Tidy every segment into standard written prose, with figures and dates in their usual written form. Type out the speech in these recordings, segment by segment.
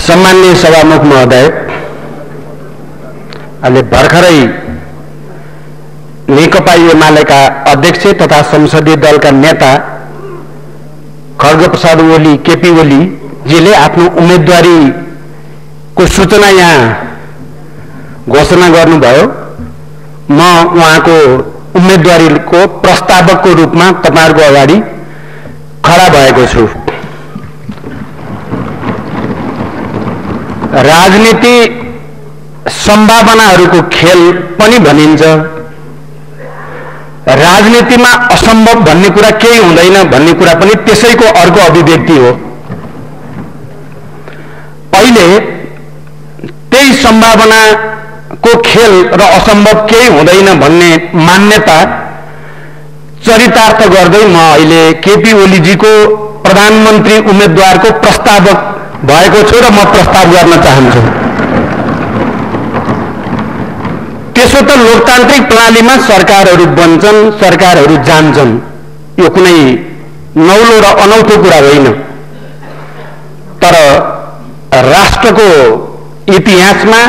सम्माननीय सभामुख महोदय, अहिले भर्खरै नेकपा एमालेका अध्यक्ष तथा संसदीय दलका नेता खड्गप्रसाद ओली केपी ओली जीले आफ्नो उम्मेदवारीको सूचना यहाँ घोषणा गर्नुभयो। म उहाँको उम्मेदवारीको प्रस्तावकको रूपमा तपाईहरुको अगाडि खडा भएको छु। राजनीति सम्भावनाहरूको खेल पनि भनिन्छ। राजनीतिमा असम्भव भन्ने कुरा केही हुँदैन भन्ने कुरा पनि त्यसैको अर्को अभिव्यक्ति हो। अहिले त्यही सम्भावनाको खेल र असम्भव केही हुँदैन भन्ने मान्यता चरितार्थ गर्दै म अहिले केपी ओलीजीको प्रधानमन्त्री उम्मेदवारको प्रस्तावक भएको छु र म प्रस्ताव गर्न चाहन्छु। त्यसो त लोकतान्त्रिक प्रणालीमा सरकारहरू बन्छन्, सरकारहरू जान्छन्, यो कुनै नौलो र अनौठो कुरा होइन। तर राष्ट्रको इतिहासमा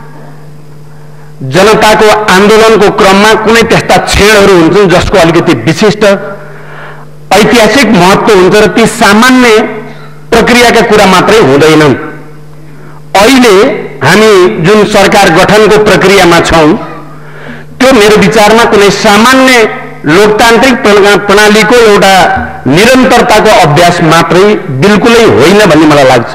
जनताको आन्दोलनको क्रममा कुनै त्यस्ता क्षणहरू हुन्छन् जसको अलिकति विशिष्ट ऐतिहासिक महत्त्व हुन्छ र ती सामान्य प्रक्रियाका कुरा मात्रै हुँदैनन्। अहिले हामी जुन सरकार गठनको प्रक्रियामा छौं त्यो मेरो विचारमा कुनै सामान्य लोकतान्त्रिक प्रणालीको एउटा निरन्तरताको अभ्यास मात्रै बिल्कुलै होइन भन्ने मलाई लाग्छ।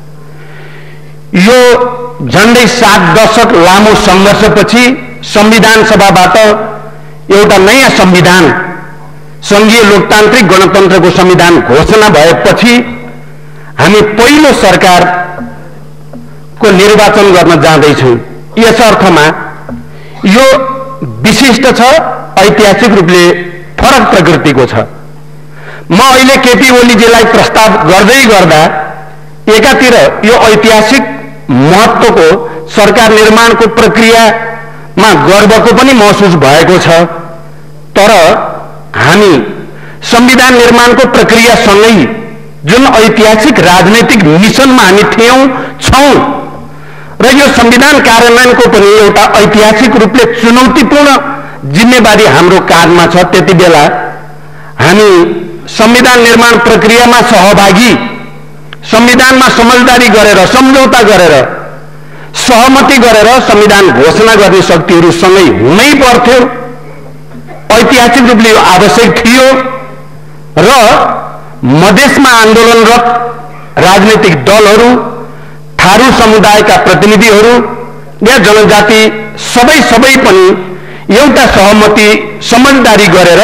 यो झन्डै 7 दशक लामो संघर्षपछि संविधान सभाबाट एउटा नयाँ संविधान, संघीय लोकतान्त्रिक गणतन्त्रको संविधान घोषणा भएपछि हामी पहिलो सरकारको निर्वाचन गर्न जाँदैछौँ। यस अर्थमा यो विशिष्ट छ, ऐतिहासिक रूपले फरक प्रकृतिको छ। म अहिले केपी ओलीजीलाई प्रस्ताव गर्दै गर्दा एकातिर यो ऐतिहासिक महत्त्वको सरकार निर्माणको प्रक्रियामा गर्वको पनि महसुस भएको छ। तर हामी संविधान निर्माणको प्रक्रियासँगै जुन ऐतिहासिक राजनैतिक मिसनमा हामी छौं र यो संविधान कार्यान्वयनको पनि एउटा ऐतिहासिक रूपले चुनौतीपूर्ण जिम्मेवारी हाम्रो काँधमा छ। त्यति बेला हामी संविधान निर्माण प्रक्रियामा सहभागी, संविधानमा समझदारी गरेर, सम्झौता गरेर, सहमति गरेर संविधान घोषणा गर्ने शक्तिहरू सँगै हुनै पर्थ्यो। ऐतिहासिक रूपले यो आवश्यक थियो र मधेसमा आन्दोलनरत राजनीतिक दलहरू, थारू समुदायका प्रतिनिधिहरू या जनजाति सबै पनि एउटा सहमति, समझदारी गरेर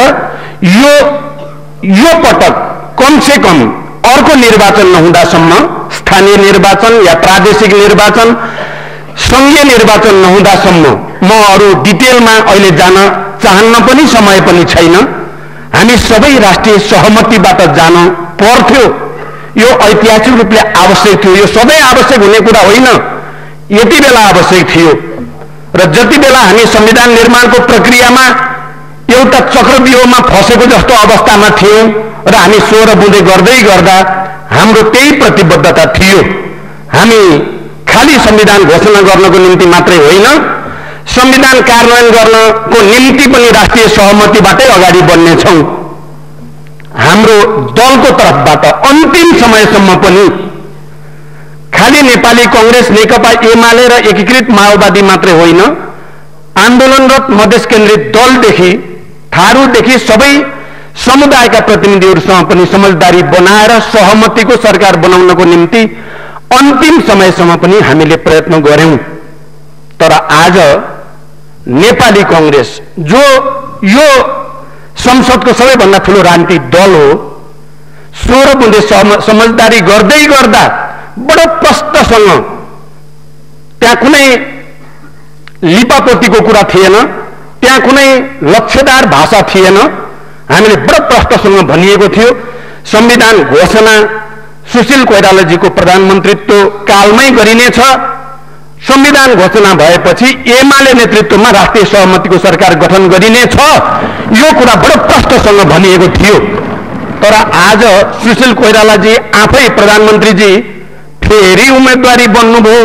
यो पटक कम से कम अर्को निर्वाचन नहुँदासम्म, स्थानीय निर्वाचन या प्रादेशिक निर्वाचन, संघीय निर्वाचन नहुँदासम्म, म अरू डिटेलमा अहिले जान चाहन्न पनि, समय पनि छैन, हामी सबै राष्ट्रिय सहमतिबाट जान पर्थ्यो। यो ऐतिहासिक रूपले आवश्यक थियो। यो सधैँ आवश्यक हुने कुरा होइन, यति बेला आवश्यक थियो। र जति बेला हामी संविधान निर्माणको प्रक्रियामा एउटा चक्रव्यूहमा फसेको जस्तो अवस्थामा थियौं र हामी सोह्र बुँदे गर्दै गर्दा हाम्रो त्यही प्रतिबद्धता थियो। हामी खाली संविधान घोषणा गर्नको निम्ति मात्रै होइन, संविधान कार्यान्वयन गर्नको निम्ति पनि राष्ट्रिय सहमतिबाटै अगाडि बढ्नेछौं। हाम्रो दलको तर्फबाट अन्तिम समयसम्म पनि खाली नेपाली कांग्रेस, नेकपा एमाले र एकीकृत माओवादी मात्रै होइन, आन्दोलनरत मधेस केन्द्रित दलदेखि थारूदेखि सबै समुदायका प्रतिनिधिहरूसँग पनि समझदारी बनाएर सहमतिको सरकार बनाउनको निम्ति अन्तिम समयसम्म पनि हामीले प्रयत्न गर्यौं। तर आज नेपाली कांग्रेस, जो यो संसदको सबैभन्दा ठूलो राजनीतिक दल हो, 16 बुँदे समझदारी गर्दै गर्दा बडो प्रष्टसँग, त्यहाँ कुनै लिपापोतीको कुरा थिएन, त्यहाँ कुनै लक्ष्यदार भाषा थिएन, हामीले बडो प्रष्टसँग भनिएको थियो संविधान घोषणा सुशील कोइरालाजीको प्रधानमन्त्रीत्व कालमै गरिनेछ। संविधान घोषणा भएपछि एमाले नेतृत्वमा राष्ट्रिय सहमतिको सरकार गठन गरिनेछ, यो कुरा बडो प्रष्टसँग भनिएको थियो। तर आज सुशील कोइरालाजी आफै प्रधानमन्त्रीजी फेरि उम्मेदवारी बन्नुभयो।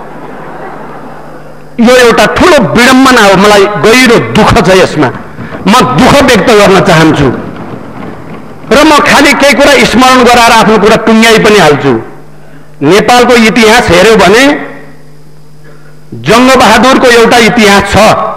यो एउटा ठूलो विडम्बना हो। मलाई गहिरो दुःख छ यसमा। म दुःख व्यक्त गर्न चाहन्छु र म खाली केही कुरा स्मरण गराएर आफ्नो कुरा टुङ्ग्याइ पनि हाल्छु। नेपालको इतिहास हेर्यो भने जङ्गबहादुरको एउटा इतिहास छ।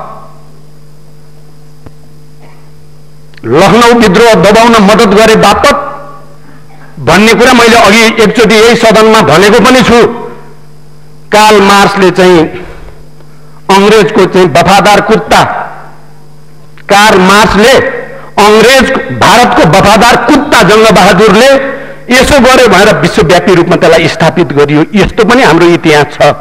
लखनऊ विद्रोह दबाउन मद्दत गरे बापत भन्ने कुरा मैले अघि एकचोटि यही सदनमा भनेको पनि छु। कार्ल मार्क्सले चाहिँ अंग्रेजको चाहिँ वफादार कुत्ता, कार्ल मार्क्सले अंग्रेज भारतको वफादार कुत्ता जङ्गबहादुरले यसो गर्यो भनेर विश्वव्यापी रूपमा त्यसलाई स्थापित गरियो। यस्तो पनि हाम्रो इतिहास छ।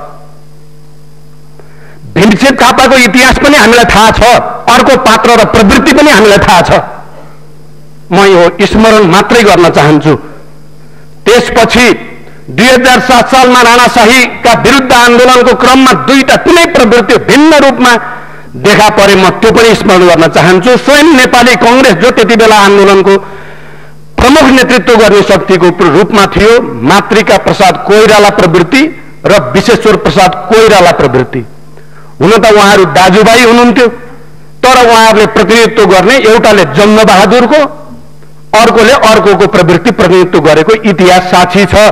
भीमसेन थापाको इतिहास पनि हामीलाई थाहा छ। अर्को पात्र र प्रवृत्ति पनि हामीलाई थाहा छ। म यो स्मरण मात्रै गर्न चाहन्छु। त्यसपछि 2007 सालमा राणाशाहीका विरुद्ध आन्दोलनको क्रममा दुईटा कुनै प्रवृत्ति भिन्न रूपमा देखा परे। म त्यो पनि स्मरण गर्न चाहन्छु। स्वयं नेपाली कांग्रेस जो त्यति बेला आन्दोलनको प्रमुख नेतृत्व गर्ने शक्तिको रूपमा थियो, मातृका प्रसाद कोइराला प्रवृत्ति र विश्वेश्वर प्रसाद कोइराला प्रवृत्ति। हुन त उहाँहरू दाजुभाइ हुनुहुन्थ्यो, तर उहाँहरूले प्रतिनिधित्व गर्ने एउटाले जङ्गबहादुरको, अर्कोले अर्कोको प्रवृत्ति प्रतिनिधित्व गरेको इतिहास साक्षी छ।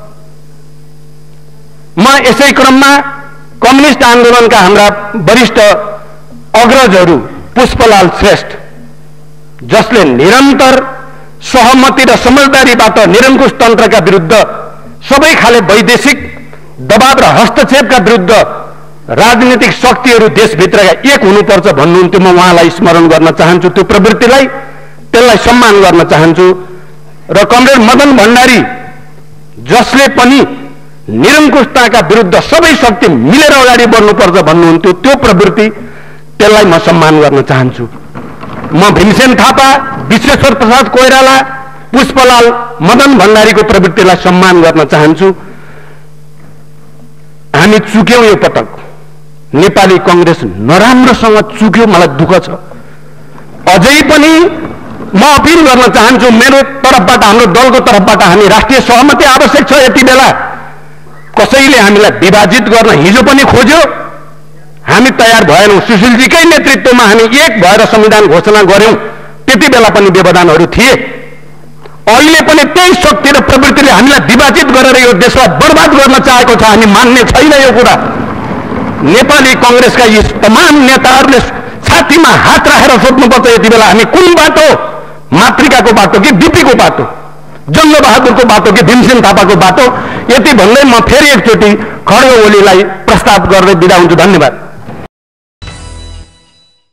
म यसै क्रममा कम्युनिस्ट आन्दोलनका हाम्रा वरिष्ठ अग्रजहरू पुष्पलाल श्रेष्ठ, जसले निरन्तर सहमति र समझदारीबाट निरङ्कुश तन्त्रका विरुद्ध, सबै खाले वैदेशिक दबाव र हस्तक्षेपका विरुद्ध राजनीतिक शक्तिहरू देशभित्रका एक हुनुपर्छ भन्नुहुन्थ्यो। म उहाँलाई स्मरण गर्न चाहन्छु। त्यो प्रवृत्तिलाई, त्यसलाई सम्मान गर्न चाहन्छु। र कमरेड मदन भण्डारी, जसले पनि निरङ्कुशताका विरुद्ध सबै शक्ति मिलेर अगाडि बढ्नुपर्छ भन्नुहुन्थ्यो, त्यो प्रवृत्ति, त्यसलाई म सम्मान गर्न चाहन्छु। म भीमसेन थापा, विश्वेश्वर प्रसाद कोइराला, पुष्पलाल, मदन भण्डारीको प्रवृत्तिलाई सम्मान गर्न चाहन्छु। हामी चुक्यौं यो पटक। नेपाली कांग्रेस नराम्रोसँग चुक्यो। मलाई दुःख छ। अझै पनि म अपिल गर्न चाहन्छु मेरो तर्फबाट, हाम्रो दलको तर्फबाट, हामी राष्ट्रिय सहमति आवश्यक छ। यति बेला कसैले हामीलाई विभाजित गर्न हिजो पनि खोज्यो, हामी तयार भएनौं। सुशीलजीकै नेतृत्वमा हामी एक भएर संविधान घोषणा गर्यौं। त्यति बेला पनि व्यवधानहरू थिए। अहिले पनि त्यही शक्ति र प्रवृत्तिले हामीलाई विभाजित गरेर यो देशलाई बर्बाद गर्न चाहेको छ। हामी मान्ने छैन यो कुरा। नेपाली कांग्रेसका यी तमाम नेताहरूले छातीमा हात राखेर सोध्नुपर्छ यति बेला हामी कुन बाटो, मातृकाको बाटो कि डिपीको बाटो, जङ्गबहादुरको बाटो कि भीमसेन थापाको बाटो। यति भन्दै म फेरि एकचोटि खड्ग ओलीलाई प्रस्ताव गरेर बिदा हुन्छु। धन्यवाद।